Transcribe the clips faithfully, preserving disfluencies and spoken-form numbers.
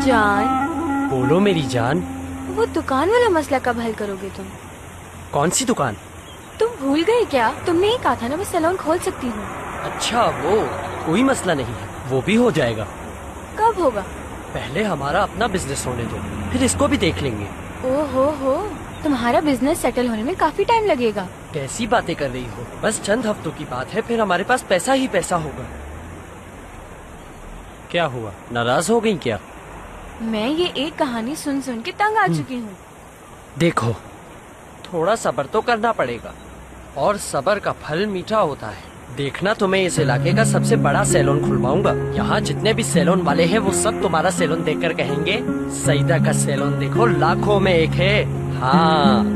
जान। बोलो मेरी जान। वो दुकान वाला मसला कब हल करोगे तुम? कौन सी दुकान? तुम भूल गए क्या? तुमने ही कहा था ना मैं सैलून खोल सकती हूँ। अच्छा वो, कोई मसला नहीं है, वो भी हो जाएगा। कब होगा? पहले हमारा अपना बिजनेस होने दो, फिर इसको भी देख लेंगे। ओहो हो, तुम्हारा बिजनेस सेटल होने में काफी टाइम लगेगा। कैसी बातें कर रही हो, बस चंद हफ्तों की बात है, फिर हमारे पास पैसा ही पैसा होगा। क्या हुआ, नाराज हो गई क्या? मैं ये एक कहानी सुन सुन के तंग आ चुकी हूँ। देखो, थोड़ा सब्र तो करना पड़ेगा, और सब्र का फल मीठा होता है। देखना, तुम्हें इस इलाके का सबसे बड़ा सैलून खुलवाऊंगा। यहाँ जितने भी सैलून वाले हैं वो सब तुम्हारा सैलून देखकर कहेंगे सईदा का सैलून देखो, लाखों में एक है। हाँ,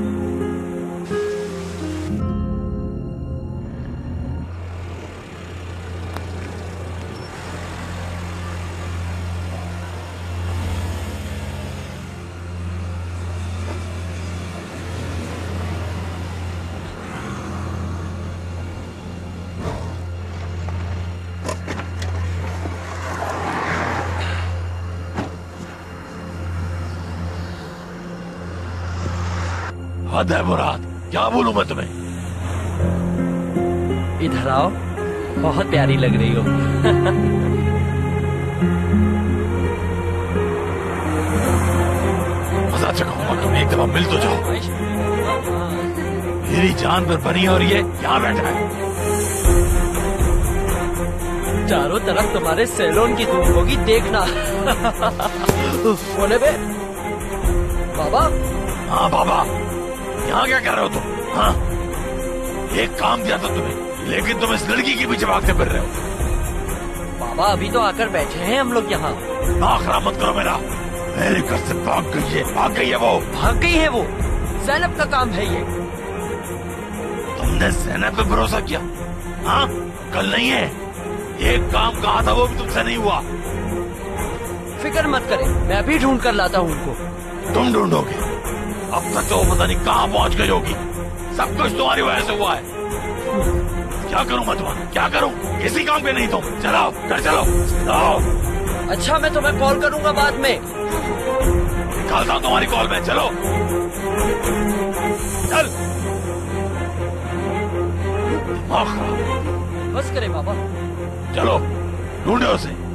हद है मुराद, क्या बोलूं मैं तुम्हें? इधर आओ, बहुत प्यारी लग रही हो। मजा चखाऊंगा तुम्हें, एक दफा मिल तो जाओ। मेरी जान पर बनी और ये यहाँ बैठा है। चारों तरफ तुम्हारे सैलून की धूप होगी, देखना। बोले बे बाबा। हाँ बाबा, यहाँ क्या कर रहे हो तुम? हाँ, एक काम दिया था तुम्हें, लेकिन तुम इस लड़की के पीछे भागते फिर रहे हो। बाबा अभी तो आकर बैठे हैं हम लोग यहाँ। ना खराब मत करो मेरा, मेरे घर से भाग गई है, भाग गई है वो। भाग गई है वो? ज़ैनब का काम है ये। तुमने ज़ैनब पे भरोसा किया? हाँ, कल नहीं है, एक काम कहा था वो भी तुमसे नहीं हुआ। फिक्र मत करें, मैं अभी ढूंढ कर लाता हूँ उनको। तुम ढूंढोगे? अब तक तो पता नहीं कहाँ पहुँच गई होगी। सब कुछ तुम्हारी वजह से हुआ है। क्या करूँ मैं तुम्हारा, क्या करूँ? किसी काम के नहीं तुम। चलाओ, घर चलो, चलो। अच्छा, मैं तुम्हें कॉल करूंगा बाद में। निकालता हूँ तुम्हारी कॉल में, चलो चल। बस करे बाबा, चलो ढूंढो उसे।